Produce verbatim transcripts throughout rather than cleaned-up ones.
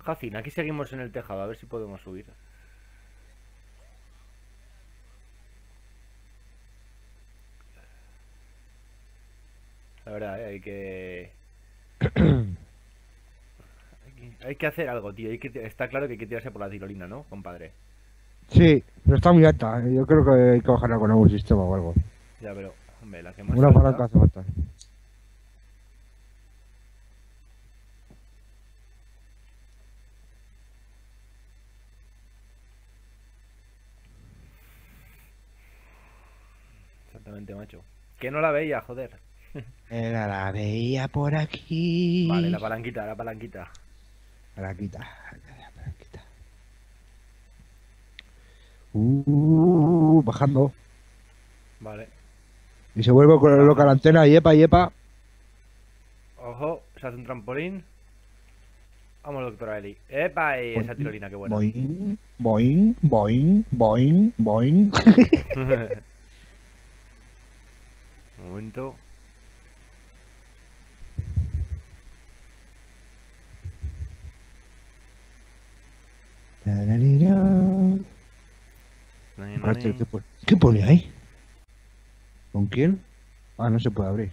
Jacin, aquí seguimos en el tejado, a ver si podemos subir. La verdad, ¿eh? hay que... Hay que hacer algo, tío. Hay que... Está claro que hay que tirarse por la tirolina, ¿no, compadre? Sí, pero está muy alta. Yo creo que hay que bajarla con algún sistema o algo. Ya, pero, hombre, la que más Una alta... palanca hace falta. Exactamente, macho. Que no la veía, joder. Era la veía por Vale, la aquí. palanquita, la palanquita. Palanquita. La palanquita. Uh, bajando. Vale. Y se vuelve con loca la Bajamos. antena. Yepa, yepa. Ojo, se hace un trampolín. Vamos, doctora Eli. ¡Epa! Y esa Boing, tirolina, qué buena. boing, boing, boing, boing, boing. Un momento. Tararira. Nani, Aparte, nani. ¿Qué, pone- ¿Qué pone ahí? ¿Con quién? Ah, no se puede abrir.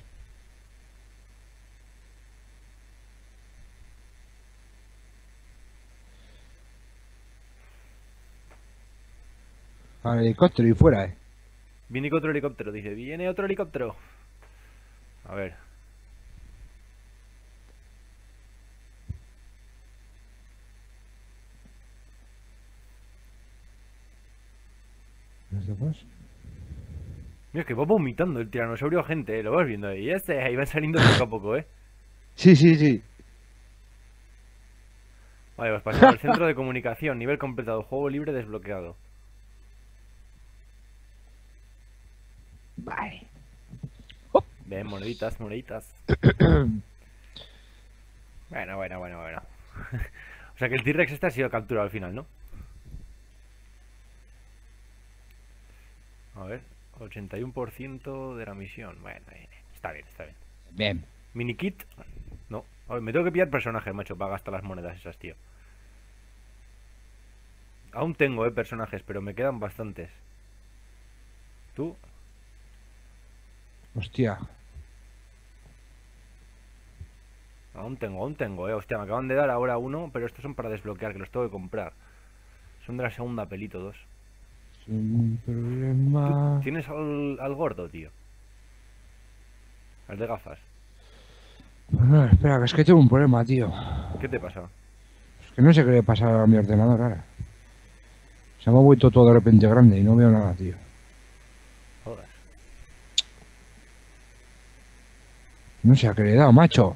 Al helicóptero y fuera, eh. Viene otro helicóptero, dice. Viene otro helicóptero. A ver. ¿Los demás? Mira, que va vomitando el tiranosaurio gente, ¿eh? Lo vas viendo ahí. Este, ahí van saliendo poco a poco, ¿eh? Sí, sí, sí. Vale, pues pasamos al centro de comunicación. Nivel completado. Juego libre desbloqueado. Vale. Ven, moneditas, moneditas. Bueno, bueno, bueno, bueno. O sea que el T-Rex este ha sido capturado al final, ¿no? A ver. ochenta y uno por ciento de la misión. Bueno, bien, está bien, está bien. Bien. Mini kit. No. A ver, me tengo que pillar personajes, macho, para gastar las monedas esas, tío. Aún tengo, eh, personajes, pero me quedan bastantes. ¿Tú? Hostia. Aún tengo, aún tengo, eh. Hostia, me acaban de dar ahora uno, pero estos son para desbloquear, que los tengo que comprar. Son de la segunda peli todos. Sin ¿Tú problema. tienes al, al gordo, tío? Al de gafas. No, espera, que es que tengo un problema, tío. ¿Qué te pasa? Es que no sé qué le pasa a mi ordenador ahora. Se me ha vuelto todo de repente grande y no veo nada, tío. Joder. No sé a qué le he dado, macho.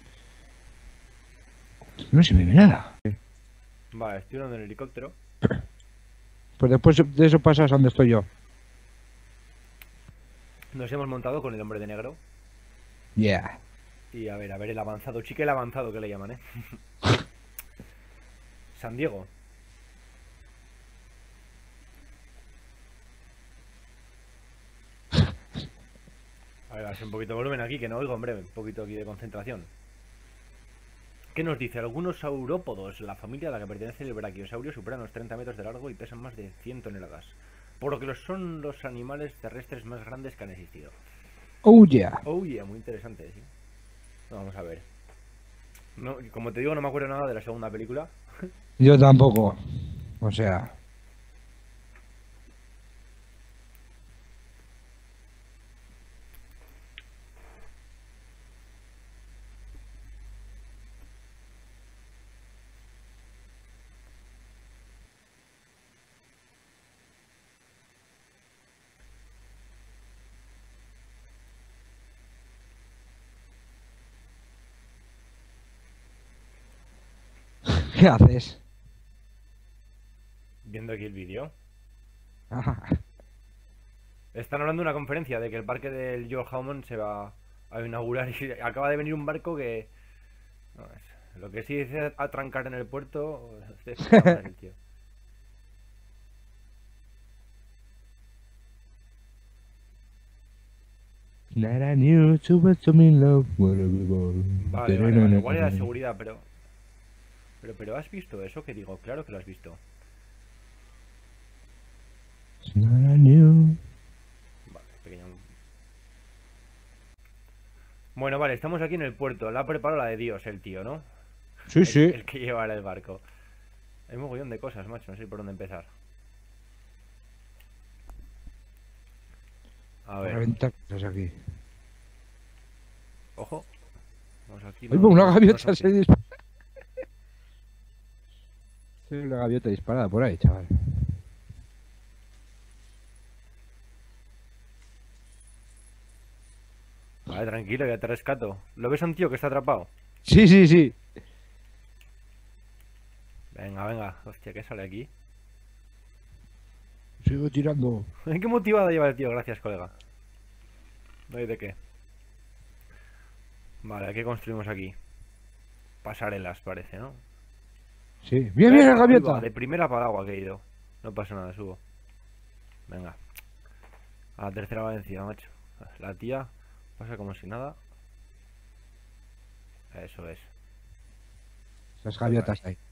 No se me ve nada. Vale, estoy en el helicóptero. Pues después de eso pasas a donde estoy yo. Nos hemos montado con el hombre de negro. Yeah. Y a ver, a ver, el avanzado. Chique el avanzado que le llaman, eh. San Diego. A ver, hace un poquito de volumen aquí, que no oigo, hombre. Un poquito aquí de concentración. ¿Qué nos dice? Algunos saurópodos, la familia a la que pertenece el brachiosaurio, superan los treinta metros de largo y pesan más de cien toneladas. Por lo que los son los animales terrestres más grandes que han existido. Oh yeah. Oh yeah, muy interesante, sí. Vamos a ver. No, como te digo, no me acuerdo nada de la segunda película. Yo tampoco. O sea. ¿Qué haces? Viendo aquí el vídeo. Ah, Están hablando de una conferencia de que el parque del George Hammond se va a inaugurar y acaba de venir un barco que... no, es- lo que sí dice atrancar en el puerto... De puta madre, el tío. That I knew to but to me love whatever we want. Vale, vale, vale. Igual era de seguridad, pero... Pero, pero ¿has visto eso que digo? Claro que lo has visto. It's not a new- Vale, pequeño. Bueno, vale, estamos aquí en el puerto. La ha preparado la de Dios, el tío, ¿no? Sí, El, sí. el que llevará el barco. Hay un mogollón de cosas, macho. No sé por dónde empezar. A A ver, reventar cosas aquí. ojo. Vamos aquí. Oye, No, pues una no, no gaviota son se dispara. Una gaviota disparada por ahí, chaval. Vale, tranquilo, ya te rescato. ¿Lo ves a un tío que está atrapado? Sí, sí, sí. Venga, venga. Hostia, ¿qué sale aquí? Sigo tirando. ¿Qué motivado lleva el tío? Gracias, colega. No hay de qué. Vale, ¿qué construimos aquí? Pasarelas, parece, ¿no? Sí. ¡Bien, bien, la Ahí va, gaviota! de primera para el agua que he ido. No pasa nada, subo. Venga. A la tercera va vencida, macho. La tía pasa como si nada. Eso es. Las gaviotas ahí.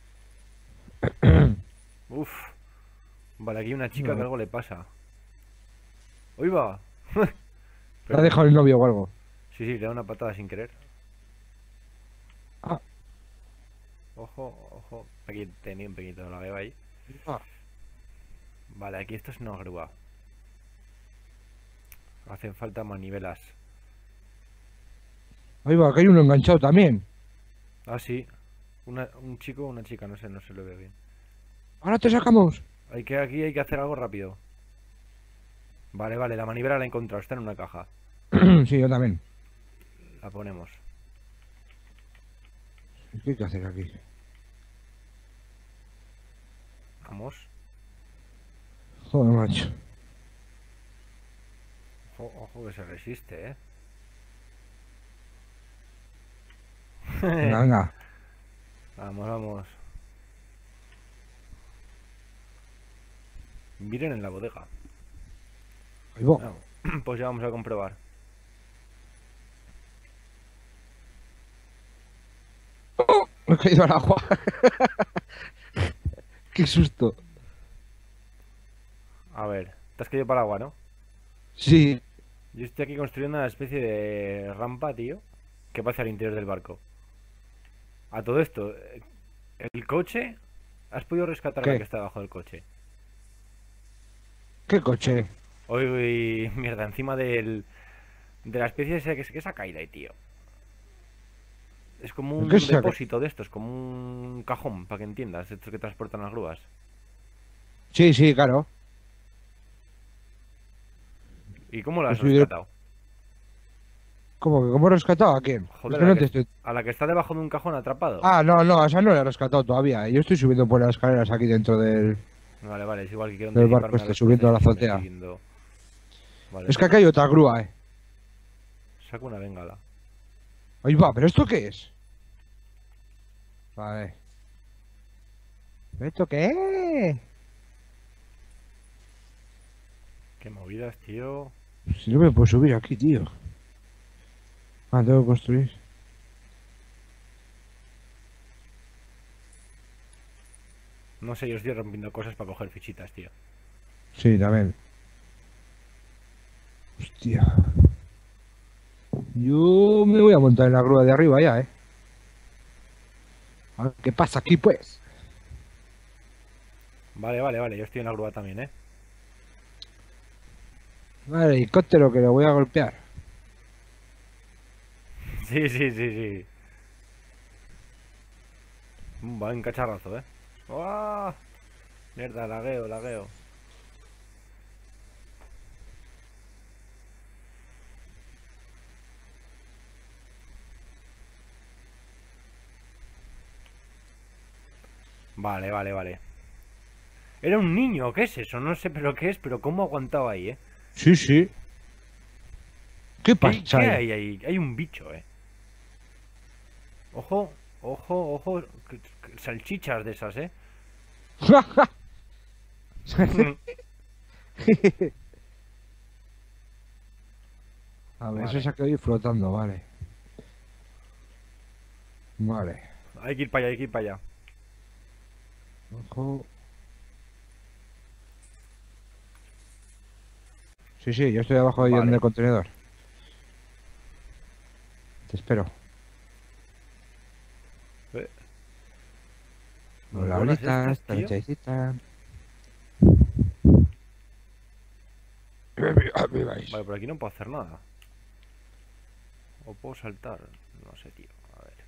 Uf. Vale, aquí hay una chica No. que algo le pasa. ¡Uy, va! ¿Te ha dejado el novio o algo? Sí, sí, le da una patada sin querer. Ah. Ojo, ojo. Aquí tenía un pequeñito, la veo ahí. Ah. Vale, aquí esto es una grúa. Hacen falta manivelas. Ahí va, que hay uno enganchado también. Ah, sí. Una, un chico o una chica, no sé, no se lo veo bien. Ahora te sacamos. Hay que, aquí hay que hacer algo rápido. Vale, vale, la manivela la he encontrado, está en una caja. Sí, yo también. La ponemos. ¿Qué hay que hacer aquí? Vamos. Joder, macho. Ojo, ojo que se resiste, ¿eh? Venga, venga. Vamos, vamos. Miren en la bodega. Ahí va. Vamos. Pues ya vamos a comprobar. Me he caído al agua. Qué susto. A ver, te has caído para el agua, ¿no? Sí. Yo estoy aquí construyendo una especie de rampa, tío, que pasa al interior del barco. A todo esto, eh, ¿el coche? ¿Has podido rescatar a ¿Qué? la que está debajo del coche? ¿Qué coche? Uy, uy, mierda, encima del, de la especie esa que, que se ha caído ahí, tío. Es como un ¿Qué se ha ca- depósito de estos, como un cajón, para que entiendas, estos que transportan las grúas. Sí, sí, claro. ¿Y cómo lo has Pues yo- rescatado? ¿Cómo que cómo he rescatado a quién? Joder, Es que a la no que, te estoy... a la que está debajo de un cajón atrapado. Ah, no, no, a esa no la he rescatado todavía. Yo estoy subiendo por las escaleras aquí dentro del... Vale, vale, es igual que quiero Del barco anticiparme a este, las subiendo cosas a la y me estoy azotea. yendo. Vale, Es que aquí hay otra grúa, eh. saco una bengala. Ahí va, ¿pero esto qué es? Vale. ¿Esto qué es? Qué movidas, tío. Si no me puedo subir aquí, tío. Ah, tengo que construir. No sé, yo estoy rompiendo cosas para coger fichitas, tío. Sí, también. Hostia. Yo me voy a montar en la grúa de arriba ya, eh. A ver qué pasa aquí, pues. Vale, vale, vale, yo estoy en la grúa también, ¿eh? Vale, helicóptero que lo voy a golpear. Sí, sí, sí, sí. Mm, Va, un cacharrazo, ¿eh? ¡Uah! Mierda, lagueo, lagueo. Vale, vale, vale. Era un niño, ¿qué es eso? No sé pero qué es, pero cómo aguantaba ahí, ¿eh? Sí, sí. ¿Qué ¿Qué, pasa qué ahí? hay ahí? Hay un bicho, ¿eh? Ojo, ojo, ojo. que- que- Salchichas de esas, ¿eh? A ver, Vale. eso se ha quedado ahí flotando, vale. Vale. Hay que ir para allá, hay que ir para allá. Ojo. Sí, sí, yo estoy abajo ahí en Vale. el contenedor. Te espero. Eh, Muy Hola, buenas holitas, estas, esta tío. lechecita. Viváis. Vale, por aquí no puedo hacer nada. O puedo saltar. No sé, tío. A ver.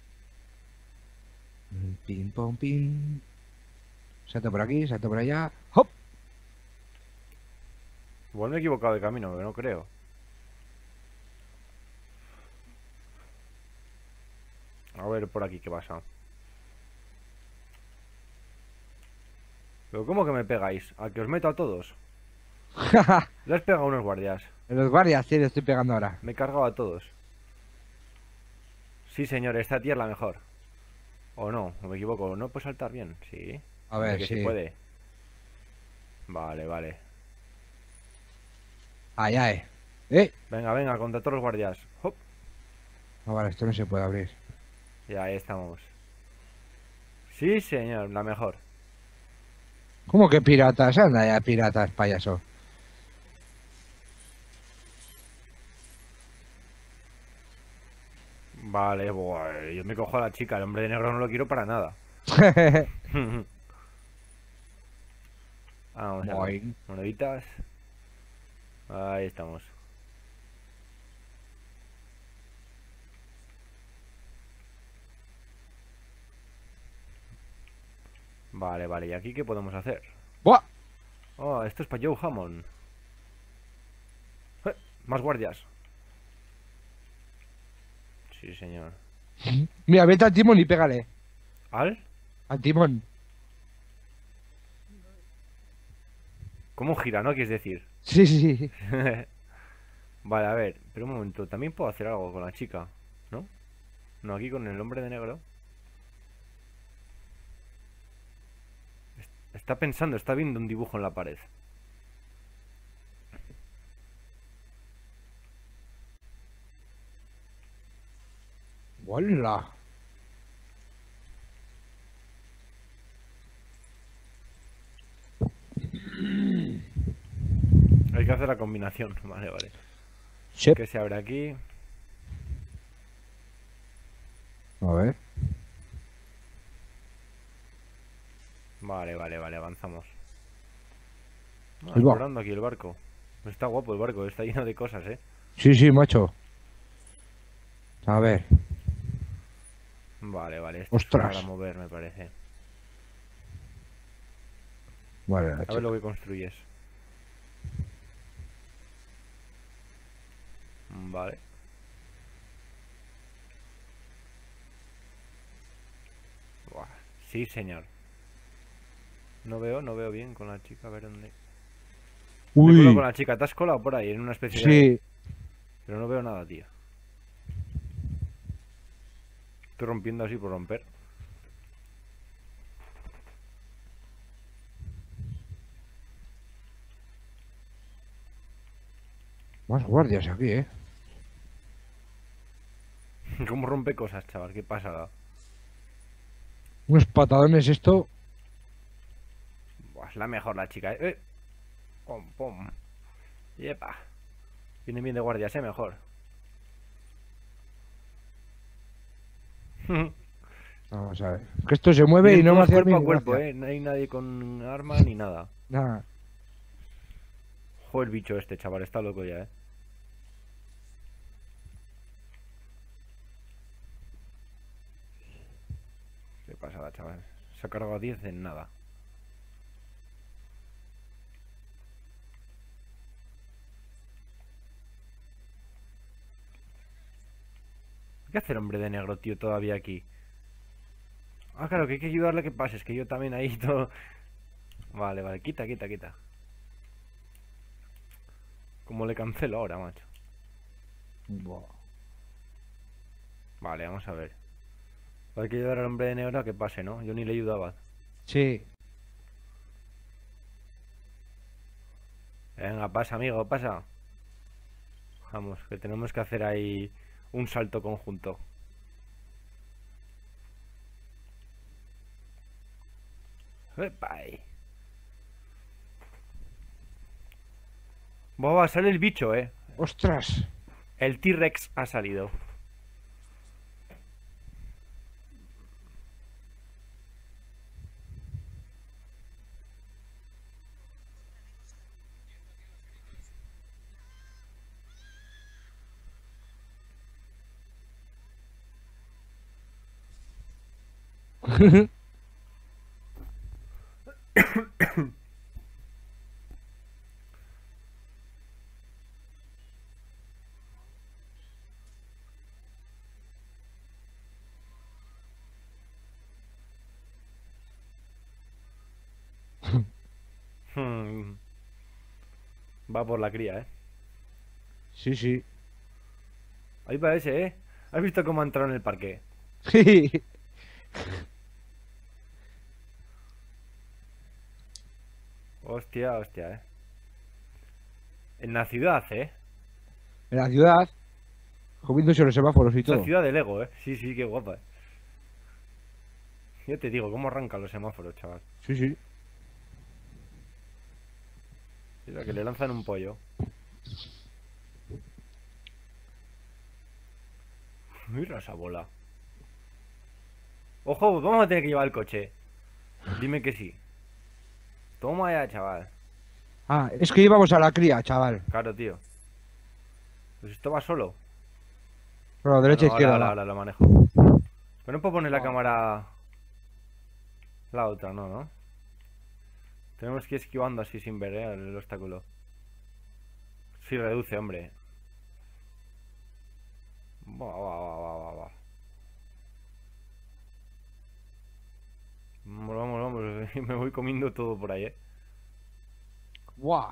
Pim, pom, pim. Salto por aquí, salto por allá. ¡Hop! Igual me he equivocado de camino, pero no creo. A ver por aquí qué pasa. Pero ¿cómo que me pegáis? ¿A que os meto a todos? Le has pegado a unos guardias. En los varias, sí, le estoy pegando ahora. Me he cargado a todos. Sí, señor, esta tía es la mejor. ¿O no? ¿O me equivoco? ¿No puedo saltar bien? Sí. A Hombre, ver, que sí sí. puede. Vale, vale. Allá, eh. ¡Eh! Venga, venga, contra todos los guardias. Hop. Ah, vale, esto no se puede abrir. Ya, ahí estamos. Sí, señor, la mejor. ¿Cómo que piratas? Anda ya, piratas, payaso. Vale, buah, yo me cojo a la chica. El hombre de negro no lo quiero para nada. Vamos a ver. Boing. Moneditas. Ahí estamos. Vale, vale. ¿Y aquí qué podemos hacer? ¡Buah! Oh, esto es para Joe Hammond. Eh, Más guardias. Sí, señor. Mira, vete al timón y pégale. ¿Al? Al timón. ¿Cómo gira, no? Quieres decir. Sí, sí, sí. Vale, a ver. Pero un momento. También puedo hacer algo con la chica, ¿no? No, aquí con el hombre de negro. Está pensando, está viendo un dibujo en la pared. ¡Hola! Hay que hacer la combinación. Vale, vale. Shep. ¿Qué se abre aquí? A ver. Vale, vale, vale, avanzamos. Ah, Ahí va. explorando aquí el barco. Está guapo el barco, está lleno de cosas, ¿eh? Sí, sí, macho. A ver. Vale, vale, esto Ostras. es para mover, me parece. Vale, la A ver chica. lo que construyes. Vale. Buah, sí, señor. No veo, no veo bien con la chica, a ver dónde. Me cuelo Uy. con la chica, te has colado por ahí en una especie de... Sí. Pero no veo nada, tío. Estoy rompiendo así por romper. Más guardias aquí, eh. ¿Cómo rompe cosas, chaval? ¿Qué pasa? Unos patadones esto. Buah, es la mejor la chica, ¿eh? ¡Eh! Pum, pum. Yepa. Viene bien de guardias, ¿eh? Mejor. Vamos a ver. Que esto se mueve Vienen y no me todos hace a mí cuerpo a ni cuerpo, gracia. ¿eh? No hay nadie con arma ni nada. Nada. Joder, el bicho este, chaval, está loco ya, ¿eh? ¿Qué pasada, chaval? Se ha cargado a diez en nada. ¿Qué hace el hombre de negro, tío, todavía aquí? Ah, claro, que hay que ayudarle a que pase. Es que yo también ahí todo... Vale, vale, quita, quita, quita. Como le cancelo ahora, macho. Buah. Vale, vamos a ver. Hay que ayudar al hombre de negro a que pase, ¿no? Yo ni le ayudaba. Sí. Venga, pasa, amigo, pasa. Vamos, que tenemos que hacer ahí un salto conjunto. Epa, ahí. Boba, sale el bicho, eh. ¡Ostras! El T-Rex ha salido. Hmm. Va por la cría, eh. Sí, sí. Ahí va ese, eh. ¿Has visto cómo ha entrado en el parque? Hostia, hostia, eh. En la ciudad, eh. En la ciudad, comiéndose los semáforos y Esa todo. ciudad de Lego, eh. Sí, sí, qué guapa, eh. Yo te digo, cómo arrancan los semáforos, chaval. Sí, sí. Mira, que le lanzan un pollo. Mira esa bola. Ojo, vamos a tener que llevar el coche. Dime que sí. Toma ya, chaval. Ah, es que íbamos a la cría, chaval. Claro, tío. Pues esto va solo. Pero derecha, Ah, no, izquierda. ahora, va. ahora, ahora lo manejo. Pero no puedo poner la cámara... La otra, no, ¿no? Tenemos que ir esquivando así sin ver, ¿eh? El obstáculo. Sí, reduce, hombre. Va, va, va, va, va, va. Vamos, vamos, vamos. Me voy comiendo todo por ahí, ¿eh? ¡Buah!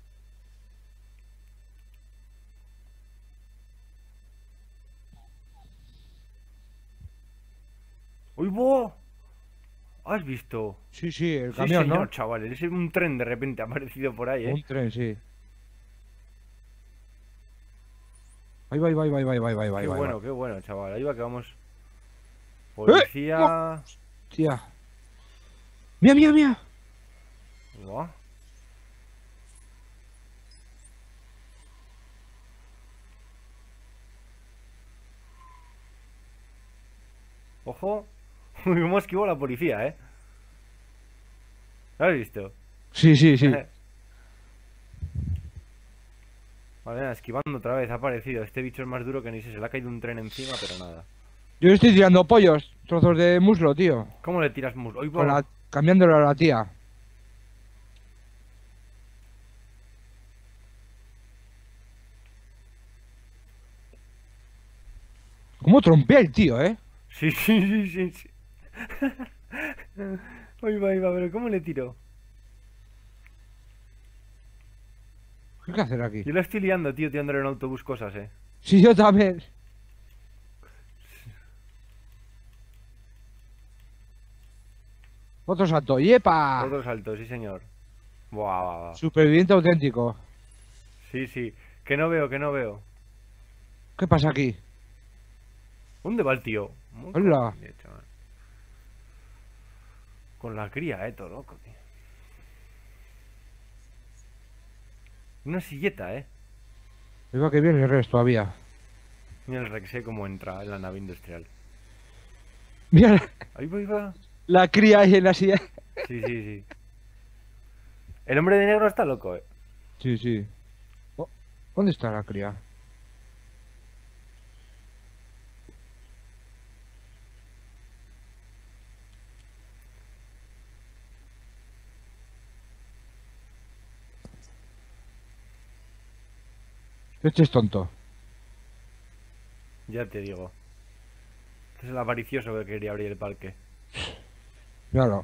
¡Uy, bo! ¿Has visto? Sí, sí, el Sí, camión, señor, ¿no? chaval. Es un tren de repente ha aparecido por ahí, ¿eh? Un tren, sí. Ahí va, ahí va, ahí va, ahí va, ahí va, ahí va, ahí Qué va. bueno, qué bueno, chaval. Ahí va que vamos. ¡Eh! Policía. Tía. ¡Mía, mía, mía! Buah. Ojo. Uy, cómo esquivó la policía, ¿eh? ¿Lo has visto? Sí, sí, sí. Vale, nada, esquivando otra vez, ha aparecido. Este bicho es más duro que ni se, se le ha caído un tren encima, pero nada. Yo le estoy tirando pollos, trozos de muslo, tío. ¿Cómo le tiras muslo? ¡Uy, Con va! la... Cambiándolo a la tía. ¿Cómo trompea el tío, eh? Sí, sí, sí, sí, sí. Uy, va, ahí va, pero ¿cómo le tiro? ¿Qué hay que hacer aquí? Yo la estoy liando, tío, tirándole en autobús cosas, eh. Sí, yo también. Otro salto. ¡Yepa! Otro salto, sí, señor. Buah, buah, buah. Superviviente auténtico. Sí, sí. Que no veo, que no veo. ¿Qué pasa aquí? ¿Dónde va el tío? Muy Hola. cojones, chaval. Con la cría, eh, todo loco, tío. Una silleta, eh. Iba que viene el resto todavía. Mira el Rex, eh, cómo entra en la nave industrial. Mira la, Ahí va, ahí va. la cría ahí en la silla. Sí, sí, sí. El hombre de negro está loco, eh. Sí, sí. Oh, ¿dónde está la cría? Este es tonto. Ya te digo. Este es el avaricioso que quería abrir el parque. Míralo.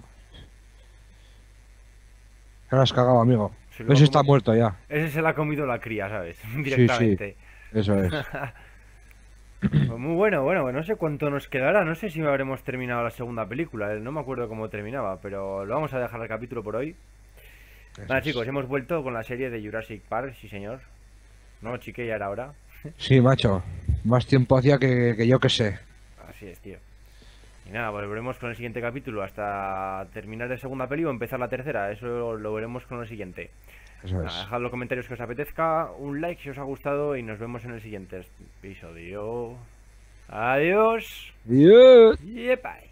Te lo has cagado, amigo. Se lo Ese ha está comido- muerto ya. Ese se la ha comido la cría, ¿sabes? Sí, Directamente. sí. Eso es. Pues muy bueno, bueno, no sé cuánto nos quedará, no sé si habremos terminado la segunda película, eh, no me acuerdo cómo terminaba, pero lo vamos a dejar el capítulo por hoy. Nada, chicos, hemos vuelto con la serie de Jurassic Park, sí señor. No, chique, ya era hora. Sí, macho. Más tiempo hacía que, que yo que sé. Así es, tío. Y nada, volveremos con el siguiente capítulo hasta terminar la segunda peli o empezar la tercera. Eso lo veremos con el siguiente. Eso Nada, es. dejad en los comentarios que os apetezca, un like si os ha gustado y nos vemos en el siguiente episodio. Adiós. Adiós. Yepa.